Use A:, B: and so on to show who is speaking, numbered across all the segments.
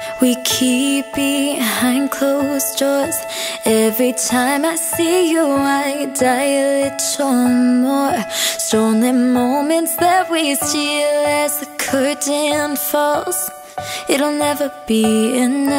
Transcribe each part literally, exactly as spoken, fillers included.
A: we keep behind closed doors. Every time I see you, I die a little more. Stolen moments that we steal as the curtain falls. It'll never be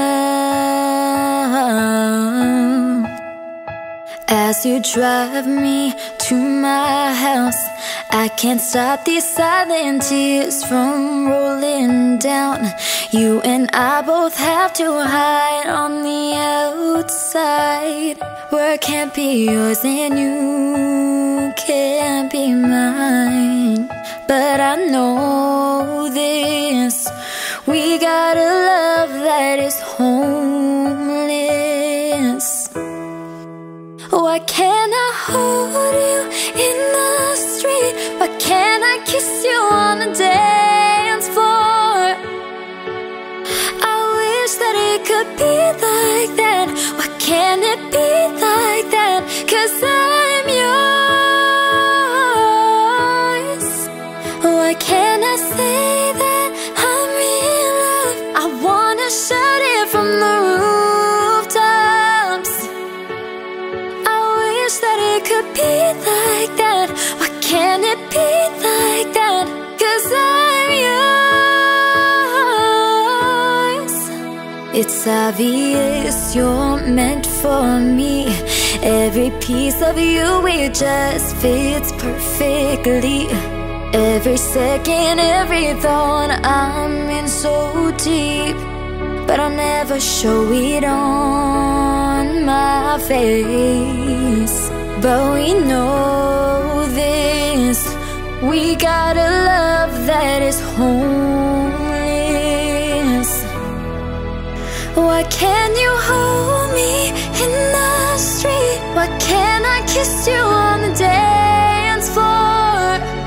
A: enough. As you drive me to my house, I can't stop these silent tears from rolling down. You and I both have to hide on the outside, where I can't be yours and you can't be mine. But I know this, we got a love that is homeless. Why can't I hold you in the street? Why can't I kiss you on the dance floor? I wish that it could be like that. Why can't it be like that? 'Cause I'm yours. Why can't I say that I'm in love? I wanna shout it from the rooftops. I wish that it could be like that. Why can't it be like that? 'Cause I'm yours. It's obvious you're meant for me. Every piece of you, it just fits perfectly. Every second, every thought, I'm in so deep, but I'll never show it on my face. But we know this, we got a love that is homeless. Why can't you hold me in the street? Why can't I kiss you on the dance floor?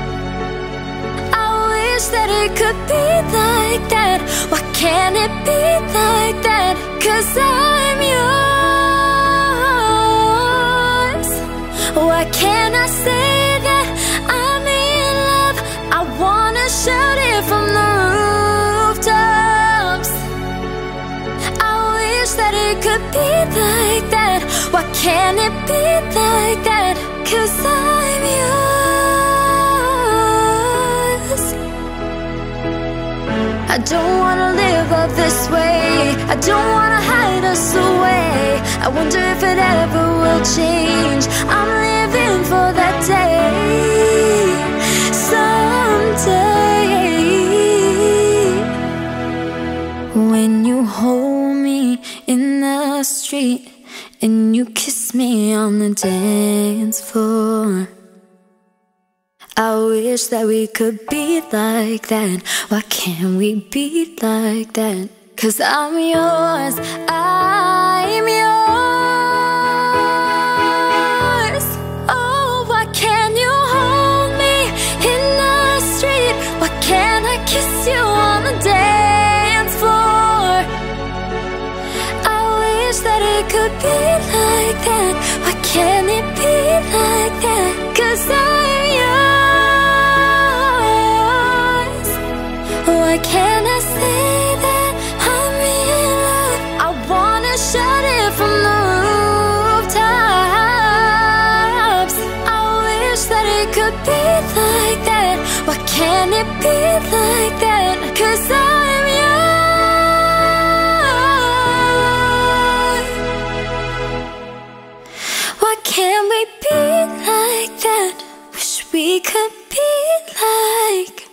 A: I wish that it could be like that. Why can't it be like that? 'Cause I'm yours. Why can't I say that I'm in love? I wanna shout it from the rooftops. I wish that it could be like that. Why can't it be like that? 'Cause I'm yours. I don't wanna live up this way. I don't wanna hide us away. I wonder if it ever will change. I'm living for that day, someday, when you hold me in the street and you kiss me on the dance floor. I wish that we could be like that. Why can't we be like that? 'Cause I'm yours, I'm yours. Oh, why can't you hold me in the street? Why can't I kiss you on the dance floor? I wish that it could be like that. Why can't it be like that? 'Cause I'm yours. Why can't I say that I'm in love? I wanna shout it from the rooftops. I wish that it could be like that. Why can't it be like that? 'Cause I'm yours. Why can't we be like that? Wish we could be like